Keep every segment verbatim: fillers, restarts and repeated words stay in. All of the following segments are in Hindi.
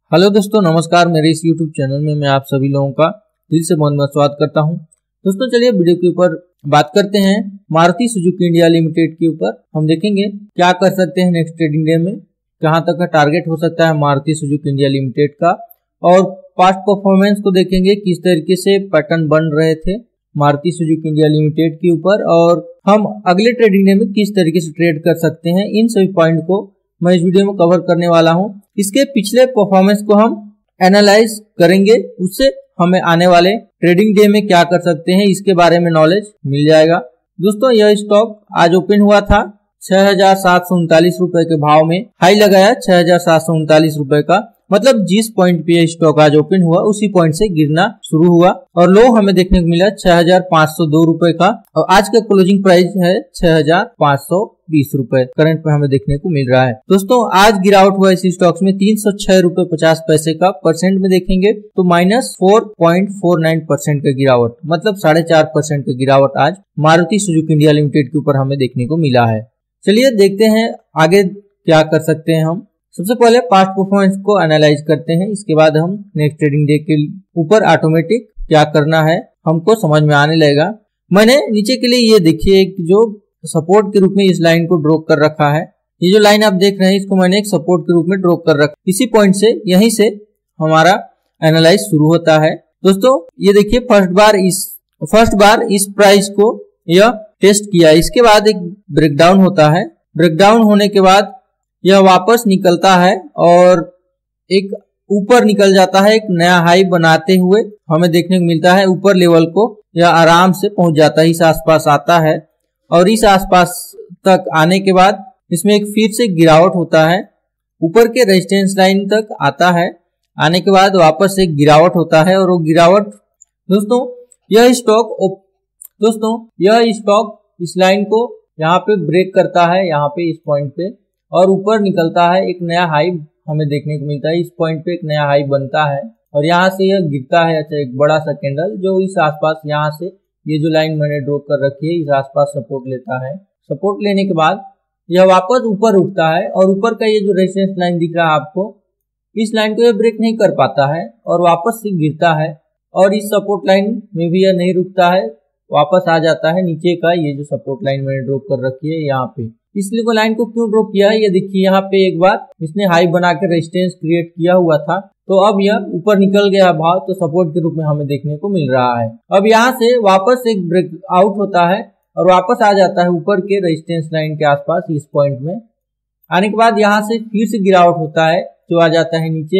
हेलो दोस्तों, नमस्कार। मेरे इस यूट्यूब चैनल में मैं आप सभी लोगों का दिल से बहुत बहुत स्वागत करता हूं। दोस्तों चलिए वीडियो के ऊपर बात करते हैं मारुति सुजुकी इंडिया लिमिटेड के ऊपर। हम देखेंगे क्या कर सकते हैं नेक्स्ट ट्रेडिंग डे में, कहां तक का टारगेट हो सकता है मारुति सुजुकी इंडिया लिमिटेड का, और पास्ट परफॉर्मेंस को देखेंगे किस तरीके से पैटर्न बन रहे थे मारुति सुजुकी इंडिया लिमिटेड के ऊपर, और हम अगले ट्रेडिंग डे में किस तरीके से ट्रेड कर सकते हैं। इन सभी पॉइंट को मैं इस वीडियो में कवर करने वाला हूं। इसके पिछले परफॉर्मेंस को हम एनालाइज करेंगे, उससे हमें आने वाले ट्रेडिंग डे में क्या कर सकते हैं इसके बारे में नॉलेज मिल जाएगा। दोस्तों यह स्टॉक आज ओपन हुआ था छह हजार सात सौ उनतालीस रुपए के भाव में, हाई लगाया छह हजार सात सौ उनतालीस रुपए का, मतलब जिस पॉइंट पे यह स्टॉक आज ओपन हुआ उसी पॉइंट से गिरना शुरू हुआ, और लो हमें देखने को मिला छह हजार पाँच सौ दो रुपए का, और आज का क्लोजिंग प्राइस है छह हजार पाँच सौ बीस रुपए करंट पे हमें देखने को मिल रहा है। दोस्तों आज गिरावट हुआ इस स्टॉक्स में तीन सौ छह रुपए पचास पैसे का। परसेंट में देखेंगे तो minus four point four nine percent का गिरावट, मतलब साढ़े चार परसेंट का गिरावट आज मारुति सुजुकी इंडिया लिमिटेड के ऊपर हमें देखने को मिला है। चलिए देखते हैं आगे क्या कर सकते हैं हम। सबसे पहले पास्ट परफॉर्मेंस को एनालाइज करते हैं, इसके बाद हम नेक्स्ट ट्रेडिंग डे के ऊपर ऑटोमेटिक क्या करना है हमको समझ में आने लगेगा। मैंने नीचे के लिए ये देखिए एक जो सपोर्ट के रूप में इस लाइन को ड्रॉ कर रखा है। ये जो लाइन आप देख रहे हैं इसको मैंने एक सपोर्ट के रूप में ड्रॉ कर रखा। इसी पॉइंट से यहीं से हमारा एनालाइज शुरू होता है। दोस्तों ये देखिए फर्स्ट बार इस फर्स्ट बार इस प्राइस को यह टेस्ट किया, इसके बाद एक ब्रेकडाउन होता है। ब्रेकडाउन होने के बाद यह वापस निकलता है और एक ऊपर निकल जाता है, एक नया हाई बनाते हुए हमें देखने को मिलता है। ऊपर लेवल को यह आराम से पहुंच जाता है, इस आसपास आता है, और इस आसपास तक आने के बाद इसमें एक फिर से गिरावट होता है, ऊपर के रेजिस्टेंस लाइन तक आता है। आने के बाद वापस एक गिरावट होता है, और वो गिरावट दोस्तों यह स्टॉक दोस्तों यह स्टॉक इस लाइन को यहाँ पे ब्रेक करता है, यहाँ पे इस पॉइंट पे, और ऊपर निकलता है। एक नया हाई हमें देखने को मिलता है, इस पॉइंट पे एक नया हाई बनता है, और यहाँ से यह गिरता है। अच्छा, एक बड़ा सा कैंडल जो इस आसपास यहाँ से ये जो लाइन मैंने ड्रॉ कर रखी है इस आसपास सपोर्ट लेता है। सपोर्ट लेने के बाद यह वापस ऊपर उठता है, और ऊपर का ये जो रेजिस्टेंस लाइन दिख रहा है आपको, इस लाइन को यह ब्रेक नहीं कर पाता है और वापस से गिरता है, और इस सपोर्ट लाइन में भी यह नहीं रुकता है, वापस आ जाता है नीचे का ये जो सपोर्ट लाइन मैंने ड्रॉ कर रखी है यहाँ पे। इसलिए को लाइन को क्यों ड्रॉ किया है, ये देखिए यहाँ पे एक बार इसने हाई बना के रेजिस्टेंस क्रिएट किया हुआ था, तो अब यह ऊपर निकल गया भाव, तो सपोर्ट के रूप में हमें देखने को मिल रहा है। अब यहाँ से वापस एक ब्रेक आउट होता है और वापस आ जाता है ऊपर के रेजिस्टेंस लाइन के आसपास इस पॉइंट में। आने के बाद यहाँ से फिर से गिरावट होता है जो आ जाता है नीचे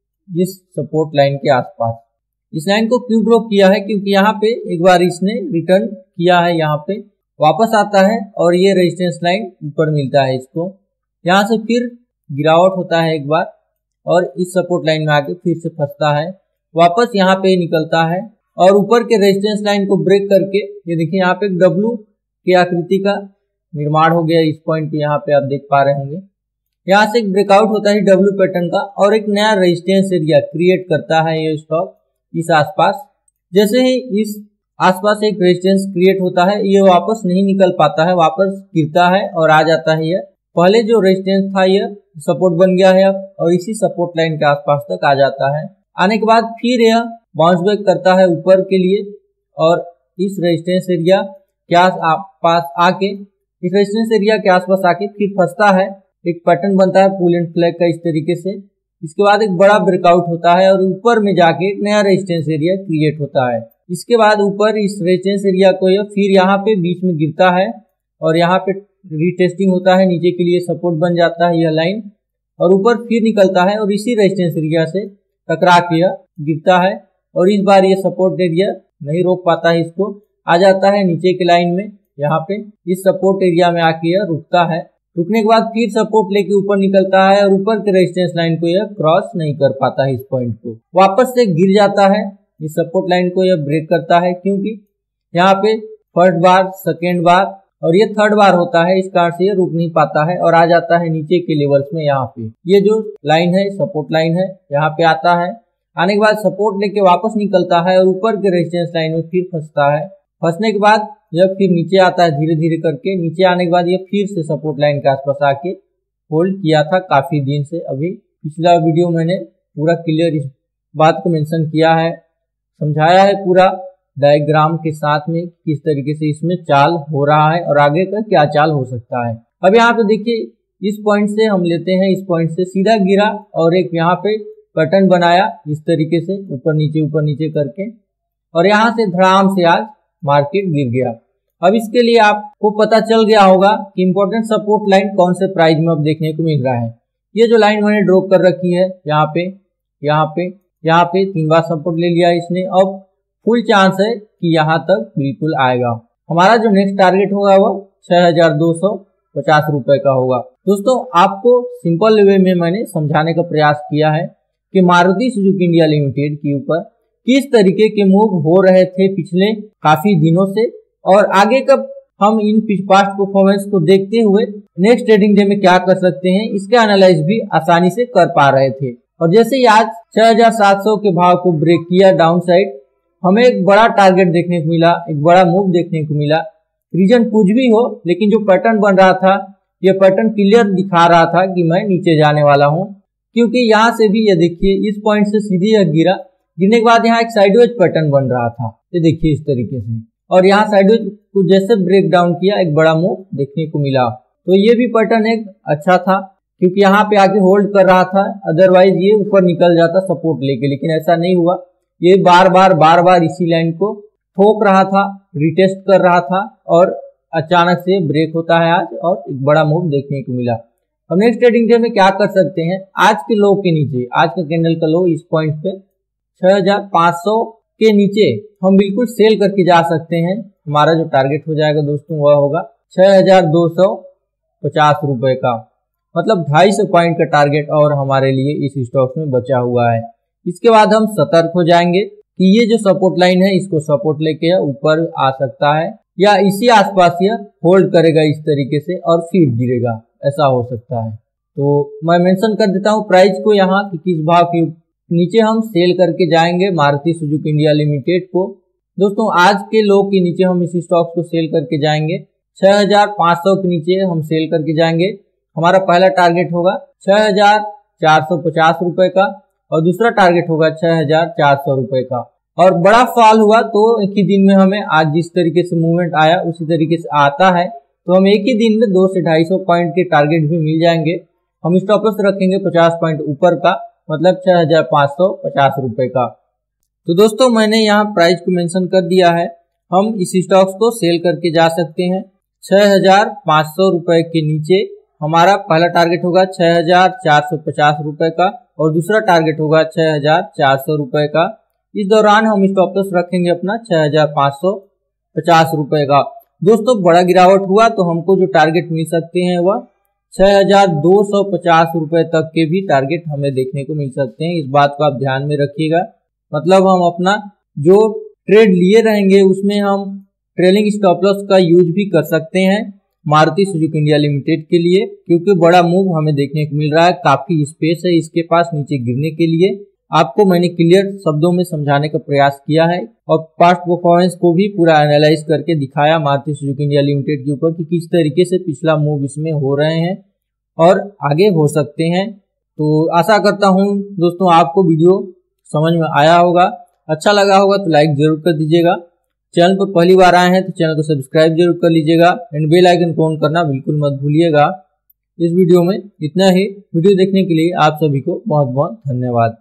इस सपोर्ट लाइन के आसपास। इस लाइन को क्यों ड्रॉ किया है, क्योंकि यहाँ पे एक बार इसने रिटर्न किया है, यहाँ पे वापस आता है और ये रेजिस्टेंस लाइन ऊपर मिलता है इसको। यहाँ से फिर गिरावट होता है एक बार, और इस सपोर्ट लाइन में आके फिर से फंसता है, वापस यहाँ पे निकलता है, और ऊपर के रेजिस्टेंस लाइन को ब्रेक करके ये देखिए यहाँ पे एक डब्लू की आकृति का निर्माण हो गया इस पॉइंट पे, यहाँ पे आप देख पा रहे होंगे। यहाँ से एक ब्रेकआउट होता है डब्लू पैटर्न का, और एक नया रेजिस्टेंस एरिया क्रिएट करता है ये स्टॉक इस आसपास। जैसे ही इस आसपास एक रेजिस्टेंस क्रिएट होता है, ये वापस नहीं निकल पाता है, वापस गिरता है और आ जाता है। यह पहले जो रेजिस्टेंस था यह सपोर्ट बन गया है अब, और इसी सपोर्ट लाइन के आसपास तक आ जाता है। आने के बाद फिर यह बाउंस बैक करता है ऊपर के लिए, और इस रेजिस्टेंस एरिया के आसपास आके इस रेजिस्टेंस एरिया के आसपास आके फिर फंसता है, एक पैटर्न बनता है पुल एंड फ्लैग का इस तरीके से। इसके बाद एक बड़ा ब्रेकआउट होता है और ऊपर में जाके एक नया रेजिस्टेंस एरिया क्रिएट होता है। इसके बाद ऊपर इस रेजिस्टेंस एरिया को यह फिर यहाँ पे बीच में गिरता है, और यहाँ पे रीटेस्टिंग होता है, नीचे के लिए सपोर्ट बन जाता है यह लाइन, और ऊपर फिर निकलता है और इसी रेजिस्टेंस एरिया से टकरा के यह गिरता है, और इस बार ये सपोर्ट एरिया नहीं रोक पाता है, इसको आ जाता है नीचे के लाइन में, यहाँ पे इस सपोर्ट एरिया में आके यह रुकता है। रुकने के बाद फिर सपोर्ट लेके ऊपर निकलता है, और ऊपर के रेजिस्टेंस लाइन को यह क्रॉस नहीं कर पाता है, इस पॉइंट को वापस से गिर जाता है। इस सपोर्ट लाइन को यह ब्रेक करता है, क्योंकि यहाँ पे फर्स्ट बार, सेकेंड बार और ये थर्ड बार होता है, इस कारण से ये रुक नहीं पाता है और आ जाता है नीचे के लेवल्स में। यहाँ पे ये जो लाइन है सपोर्ट लाइन है, यहाँ पे आता है। आने के बाद सपोर्ट लेके वापस निकलता है और ऊपर के रेजिस्टेंस लाइन में फिर फंसता है। फंसने के बाद यह फिर नीचे आता है धीरे धीरे करके। नीचे आने के बाद ये फिर से सपोर्ट लाइन के आसपास आके होल्ड किया था काफी दिन से। अभी पिछला वीडियो मैंने पूरा क्लियर इस बात को मेंशन किया है, समझाया है पूरा डायग्राम के साथ में किस तरीके से इसमें चाल हो रहा है और आगे का क्या चाल हो सकता है। अब यहाँ पे देखिए इस पॉइंट से हम लेते हैं, इस पॉइंट से सीधा गिरा और एक यहाँ पे पैटर्न बनाया इस तरीके से ऊपर नीचे ऊपर नीचे करके, और यहाँ से धड़ाम से आज मार्केट गिर गया। अब इसके लिए आपको पता चल गया होगा कि इंपॉर्टेंट सपोर्ट लाइन कौन से प्राइस में अब देखने को मिल रहा है। ये जो लाइन मैंने ड्रॉ कर रखी है यहाँ पे यहाँ पे यहाँ पे तीन बार सपोर्ट ले लिया इसने। अब फुल चांस है कि यहाँ तक बिल्कुल आएगा। हमारा जो नेक्स्ट टारगेट होगा वो छह हजार दो सौ पचास रुपए का होगा। दोस्तों आपको सिंपल वे में मैंने समझाने का प्रयास किया है कि मारुति सुजुकी इंडिया लिमिटेड के ऊपर किस तरीके के मूव हो रहे थे पिछले काफी दिनों से, और आगे कब हम इन पास्ट परफॉर्मेंस को देखते हुए नेक्स्ट ट्रेडिंग डे में क्या कर सकते हैं, इसका एनालाइज भी आसानी से कर पा रहे थे। और जैसे ही आज छह हजार सात सौ के भाव को ब्रेक किया डाउन साइड, हमें एक बड़ा टारगेट देखने को मिला, एक बड़ा मूव देखने को मिला। रीजन कुछ भी हो, लेकिन जो पैटर्न बन रहा था यह पैटर्न क्लियर दिखा रहा था कि मैं नीचे जाने वाला हूं, क्योंकि यहाँ से भी ये देखिए इस पॉइंट से सीधे यह गिरा, गिरने के बाद यहाँ एक साइडवेज पैटर्न बन रहा था, ये देखिए इस तरीके से, और यहाँ साइडवेज को जैसे ब्रेक डाउन किया एक बड़ा मूव देखने को मिला। तो ये भी पैटर्न एक अच्छा था, क्योंकि यहाँ पे आके होल्ड कर रहा था, अदरवाइज ये ऊपर निकल जाता सपोर्ट लेके, लेकिन ऐसा नहीं हुआ। ये बार बार बार बार इसी लाइन को ठोक रहा था, रिटेस्ट कर रहा था, और अचानक से ब्रेक होता है आज और एक बड़ा मूव देखने को मिला। हम नेक्स्ट ट्रेडिंग डे में क्या कर सकते हैं, आज के लो के नीचे, आज का कैंडल का लो इस पॉइंट पे छह हजार पाँच सौ के नीचे हम बिल्कुल सेल करके जा सकते हैं। हमारा जो टारगेट हो जाएगा दोस्तों वह होगा छह हजार दो सौ पचास रुपए का, मतलब ढाई सौ पॉइंट का टारगेट और हमारे लिए इस स्टॉक में बचा हुआ है। इसके बाद हम सतर्क हो जाएंगे कि ये जो सपोर्ट लाइन है इसको सपोर्ट लेके ऊपर आ सकता है, या इसी आसपास यह होल्ड करेगा इस तरीके से और फिर गिरेगा, ऐसा हो सकता है। तो मैं मेंशन कर देता हूँ प्राइस को यहाँ कि किस भाव के नीचे हम सेल करके जाएंगे मारुति सुजुकी इंडिया लिमिटेड को। दोस्तों आज के लो के नीचे हम इस स्टॉक को सेल करके जाएंगे, छह हजार पाँच सौ के नीचे हम सेल करके जाएंगे। हमारा पहला टारगेट होगा छह हजार चार सौ पचास रुपए का और दूसरा टारगेट होगा छह हजार चार सौ रुपए का। और बड़ा फॉल हुआ तो एक ही दिन में हमें आज जिस तरीके से मूवमेंट आया उसी तरीके से आता है तो हम एक ही दिन में दो से ढाई सौ पॉइंट के टारगेट भी मिल जाएंगे। हम स्टॉप लॉस रखेंगे पचास पॉइंट ऊपर का, मतलब छह हजार पाँच सौ पचास रुपए का। तो दोस्तों मैंने यहाँ प्राइस को मेंशन कर दिया है, हम इस स्टॉक्स को सेल करके जा सकते हैं छह हजार पाँच सौ रुपए के नीचे। हमारा पहला टारगेट होगा छह हजार चार सौ पचास रुपए का और दूसरा टारगेट होगा छह हजार चार सौ रुपए का। इस दौरान हम स्टॉप लॉस रखेंगे अपना छह हजार पाँच सौ पचास रुपए का। दोस्तों बड़ा गिरावट हुआ तो हमको जो टारगेट मिल सकते हैं वह छह हजार दो सौ पचास रुपए तक के भी टारगेट हमें देखने को मिल सकते हैं। इस बात को आप ध्यान में रखिएगा, मतलब हम अपना जो ट्रेड लिए रहेंगे उसमें हम ट्रेलिंग स्टॉप लॉस का यूज भी कर सकते हैं मारुति सुजुकी इंडिया लिमिटेड के लिए, क्योंकि बड़ा मूव हमें देखने को मिल रहा है, काफी स्पेस है इसके पास नीचे गिरने के लिए। आपको मैंने क्लियर शब्दों में समझाने का प्रयास किया है और पास्ट परफॉर्मेंस को भी पूरा एनालाइज करके दिखाया मारुति सुजुकी इंडिया लिमिटेड के ऊपर कि किस तरीके से पिछला मूव इसमें हो रहे हैं और आगे हो सकते हैं। तो आशा करता हूं दोस्तों आपको वीडियो समझ में आया होगा, अच्छा लगा होगा तो लाइक जरूर कर दीजिएगा। चैनल पर पहली बार आए हैं तो चैनल को सब्सक्राइब जरूर कर लीजिएगा एंड बेल आइकन को ऑन करना बिल्कुल मत भूलिएगा। इस वीडियो में इतना ही। वीडियो देखने के लिए आप सभी को बहुत बहुत धन्यवाद।